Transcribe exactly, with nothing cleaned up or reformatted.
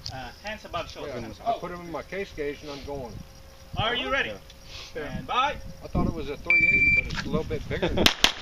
Uh, hands above shoulder. Yeah, hands I above. put them in my case gauge and I'm going. Are you ready? Yeah. Stand by. I thought it was a three eighty, but it's a little bit bigger.